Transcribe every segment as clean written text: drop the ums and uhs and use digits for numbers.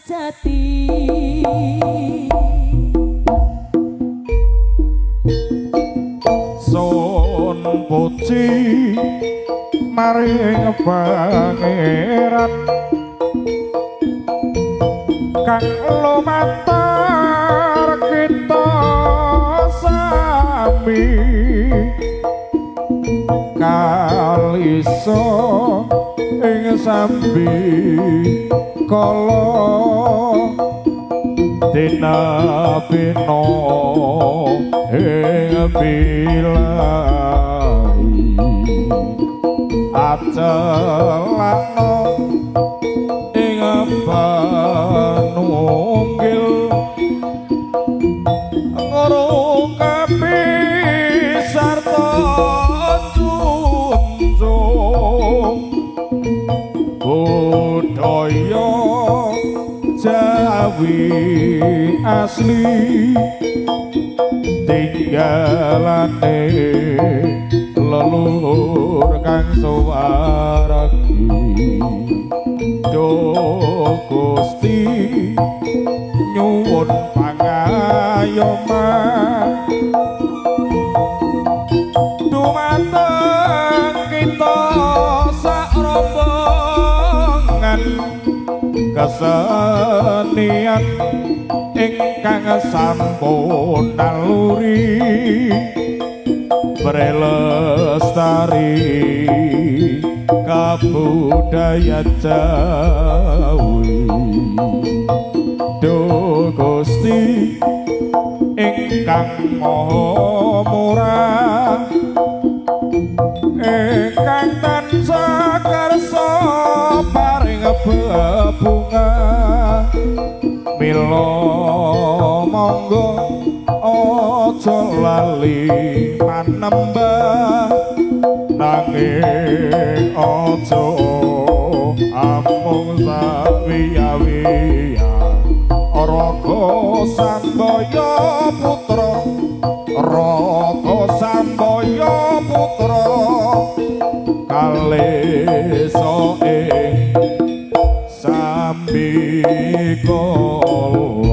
jati sun puji maring pangeran kang lumantar kita sami kaliso ing sambi kala dina pino ing bilai acelakno ing panunggil ngurung kapisarta junjung budaya Jawi asli tinggalane leluhur kang suwargi do Gusti nyuwun pangayoman dumateng kita sak rombongan kesenian ingkang sampun naluri berlestari kabudayaan Jawi Duh Gusti ingkang maha murah ingkang tansah kersa paring bebunga mila monggo aja lali manembah nanging aja amung sawiya-wiya raga sambaya putra raga sambaya putra kalesa ing sambikala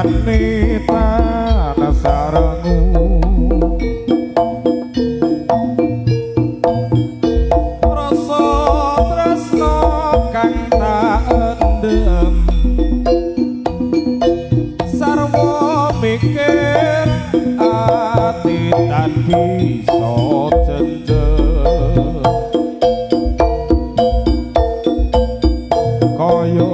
wanita nasarangu rasa tresno kang tak endem sarwa mikir ati tan bisa jenjeng kaya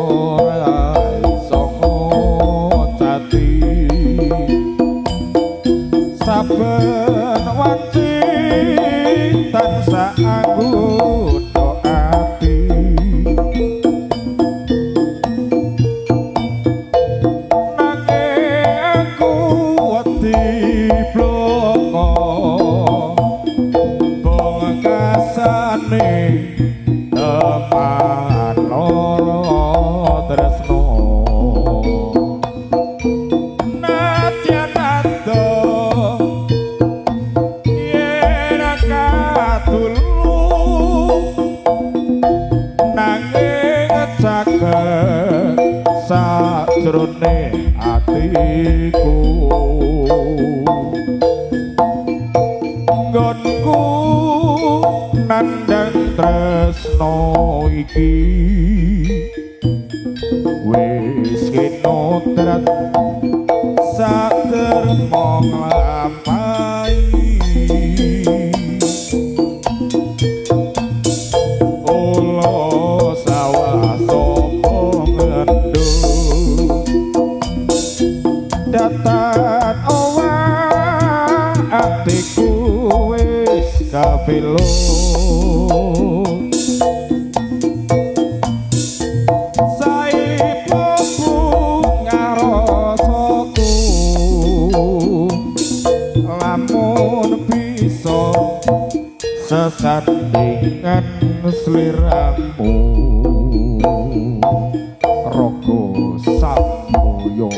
saben wanci tansah anggota ati nanging aku wedi bloko bengkasane teman loro tresno nadyan ado sajrone atiku nggonku nandang tresno iki wis kinotrat satermo nglampahi datan owah atiku wis kapilo saipo bunga rasaku lamun bisa sesandingan sliramu raga samoyo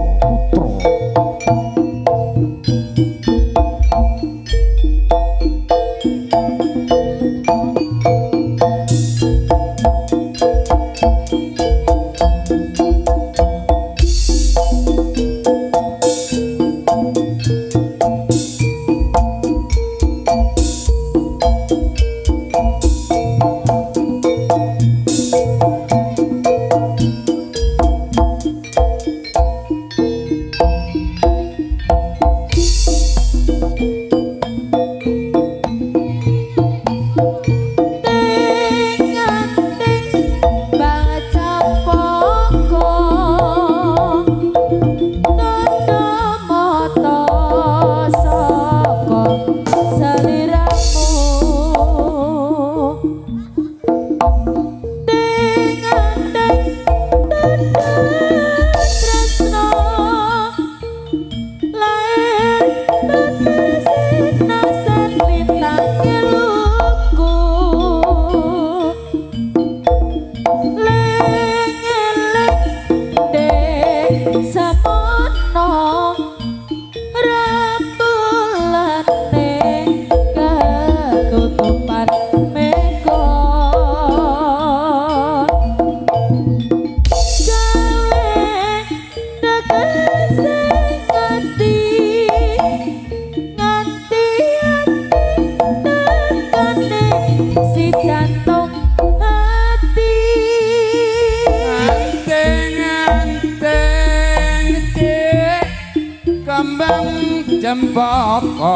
cempaka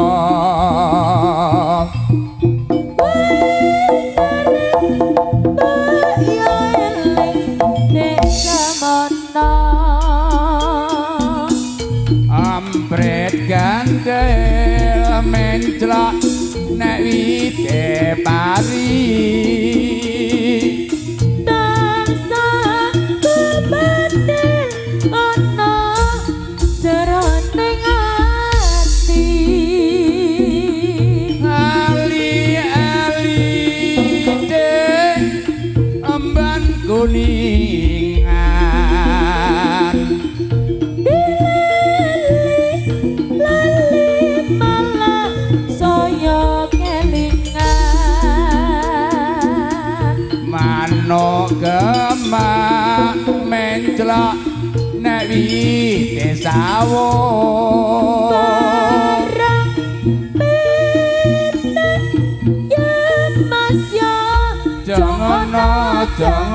ya eling nek samana ampret gandel menclok nek wite pari kuningan lali malah saya kelingan manuk gemak menclok nek desawo barang pindah yen mas ya jangan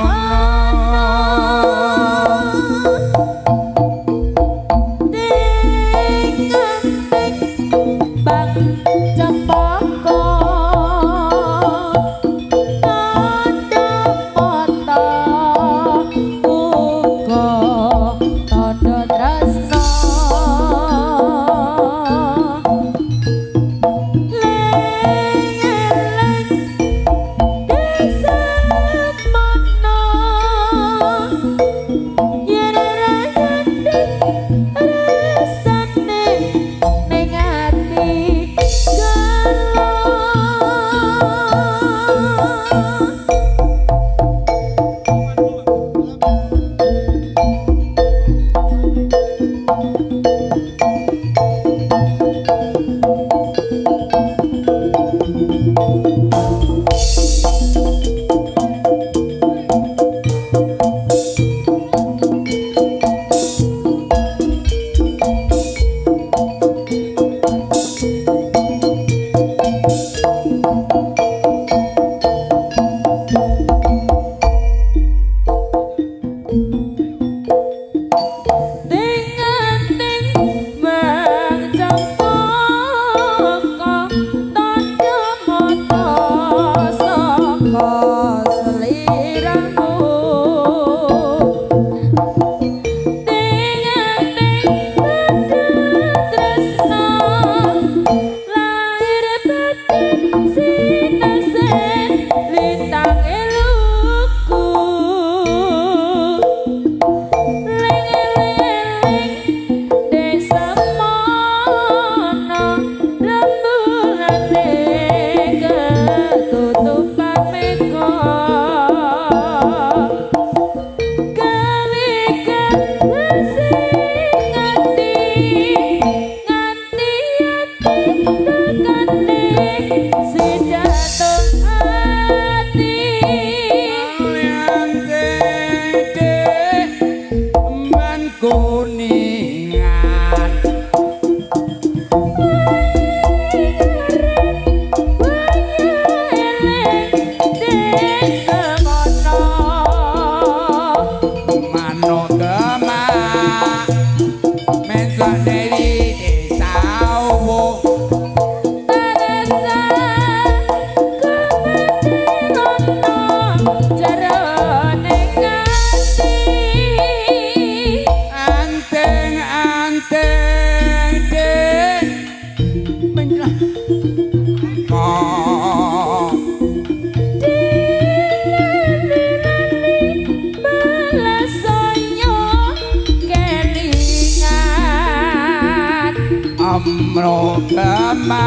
Amrogama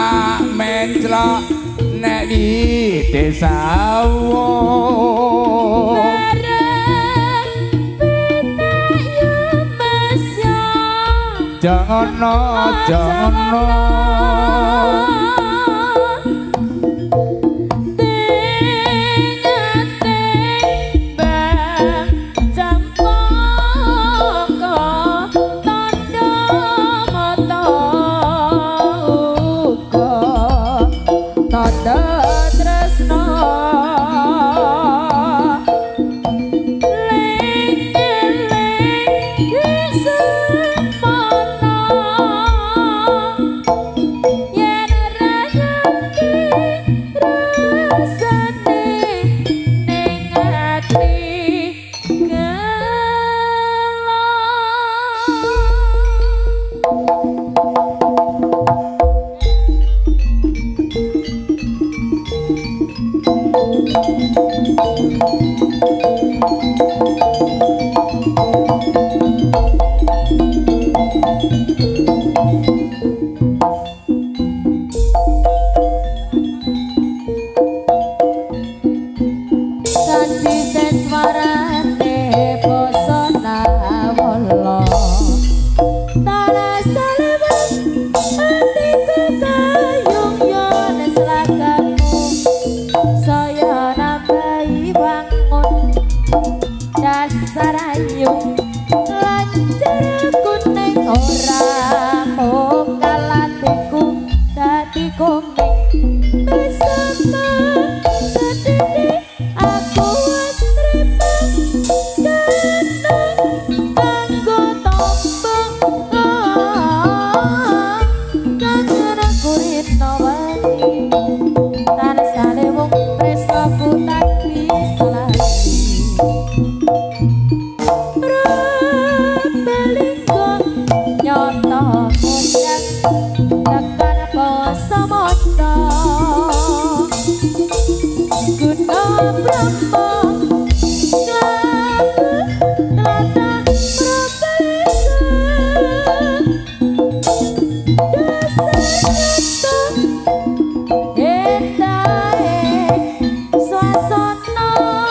menclok nek di desawo bareng pinayu mas ya jangan saya nambahi bang bersama sedih aku wis trima kenang kanggo tombong kangen aku rino wangi tansane wong tresnaku tak bisa lagi Belinggo nyoto kondang tekan poso moto Guna Brahma Klabu Tlatah Probelinggo Dasar nyoto Etae swasana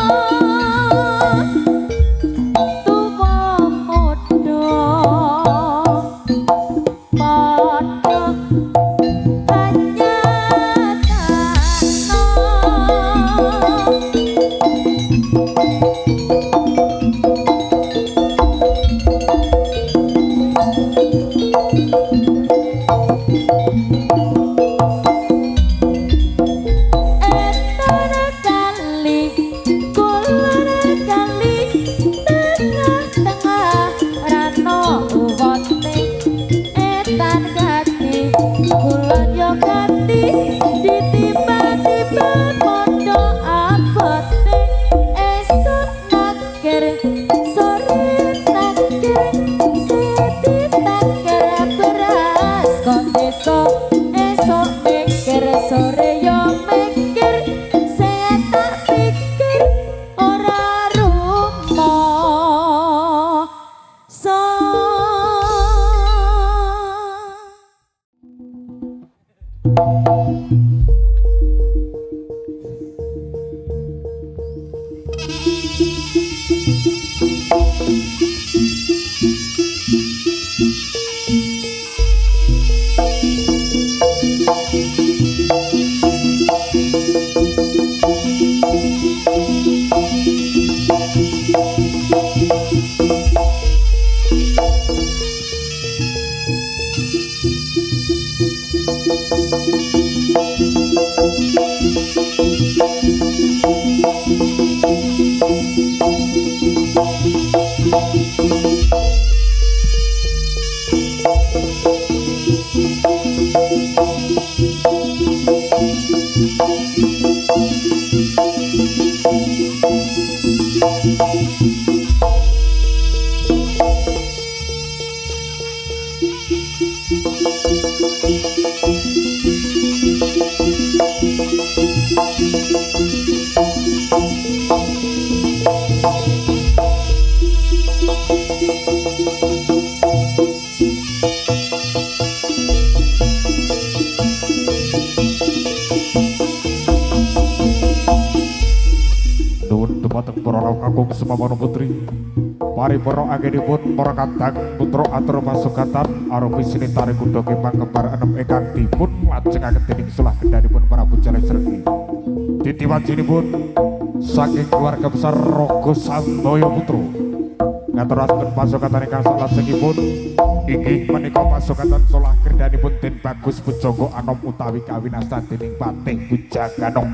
Semamana putri paripurna anggenipun para kadang putra atur pasukatan arupi sini tarik kuda kembang kembar enem ingkang dipun lajengaken dening Sulah Kendhanipun Prabu Jalesregi ditiwanjinipun saking keluarga besar Raga Sambaya Putra ngaturaken pasukatan ingkang salajengipun inggih menika pasukatan Sulah Kendhanipun Den Bagus Pujangga Anom utawi kawinasta dening Patih Bujaganong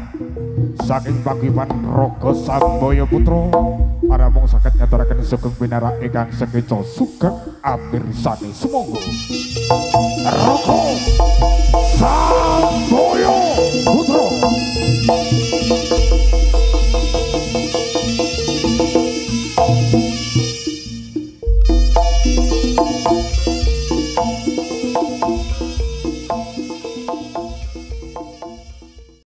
saking paguyuban Raga Sambaya Putra para mung saged ngaturaken sugeng pinarak ingkang sekeca sugeng amirsani sumangga Raga Sambaya